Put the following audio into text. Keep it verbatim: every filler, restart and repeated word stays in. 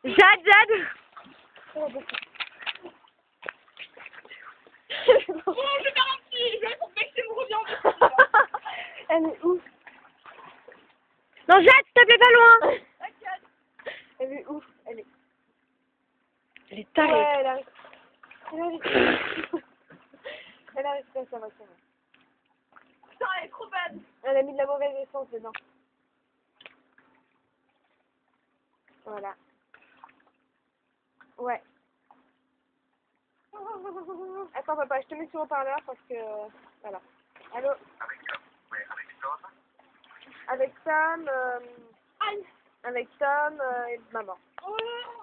Jade, Jade. Oh, je vais faire un petit, je vais pour que je me reviens. Elle est où? Non, Jade, s'il te plaît, pas loin. Elle est où? Elle est... Elle est tarée. Ouais, elle arrive. Elle arrive. Elle arrive, ça, ça va, ça va. Putain, elle est trop bad. Elle a mis de la mauvaise essence dedans. Voilà. Ouais. Attends, papa, je te mets sur haut-parleur parce que... Voilà. Allô? Avec, euh, ouais, avec Tom. Avec Tom, euh... avec Tom euh, et maman.